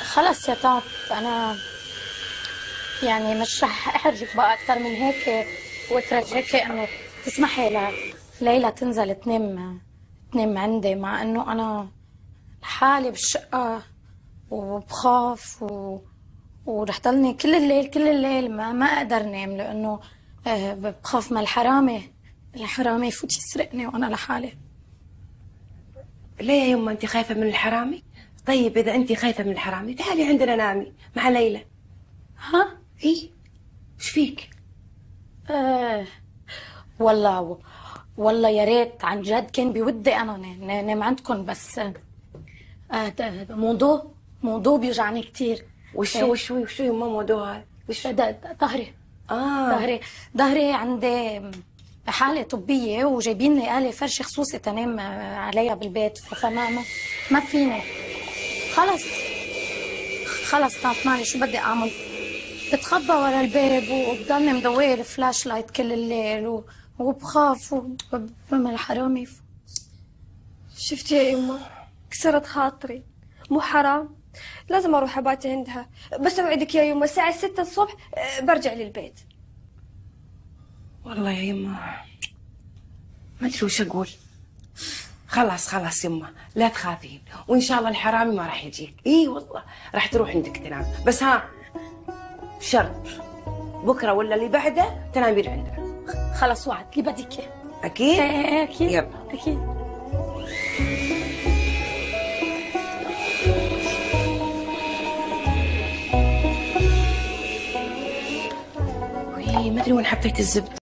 خلص يا طنط، أنا يعني مش رح أحرجك بقى أكثر من هيك، وأترجاكي إنه تسمحي لليلى تنزل تنام عندي، مع إنه أنا لحالي بالشقة وبخاف ورح ضلني كل الليل ما أقدر نام، لأنه بخاف من الحرامي يفوت يسرقني وأنا لحالي. ليه يا يما انت خايفة من الحرامي؟ طيب إذا أنت خايفة من الحرامي تعالي عندنا نامي مع ليلى. ها؟ إيه؟ إيش فيك؟ والله يا ريت عن جد، كان بودي أنا نام عندكم، بس ده موضوع بيوجعني كتير. وشو يما موضوع هذا؟ ظهري. ظهري عندي حالة طبية، وجايبين لي آلة فرش خصوصي تنام عليها بالبيت، فما ما فيني. خلص طنط، مالي شو بدي أعمل؟ بتخبى ورا الباب وبضلني مضوية الفلاش لايت كل الليل وبخاف وبعمل حرامي. شفتي يا يما، كسرت خاطري، مو حرام، لازم اروح ابات عندها، بس اوعدك يا يما الساعة 6 الصبح برجع للبيت. والله يا يما ما ادري وش اقول. خلاص يما لا تخافين، وان شاء الله الحرامي ما راح يجيك. اي والله راح تروح عندك تنام، بس ها بشرط بكره ولا اللي بعده تنامين عندنا. خلص وعد، اللي بدك اياه. اكيد؟ ايه اكيد. يلا اكيد. ما ادري وين حطيت الزبده.